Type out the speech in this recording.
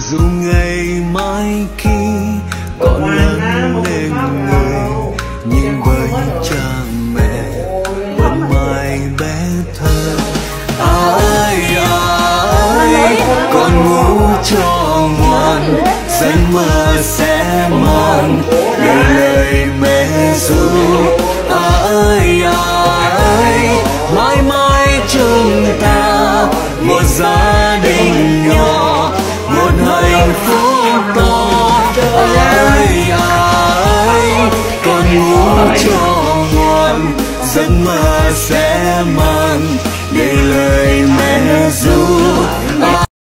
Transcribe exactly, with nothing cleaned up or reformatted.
dù ngày mai khi còn lớn lên người nhìn với cha mẹ vẫn mãi bé thơ. Ai ai con ngủ cho ngoan, giấc mơ sẽ mang lời lời mẹ ru. Ai ai mãi mãi chúng ta một gia đình nhỏ, một hạnh phúc to. Ai ai con ngủ cho ngoan, giấc mơ sẽ mang để lời mẹ ru.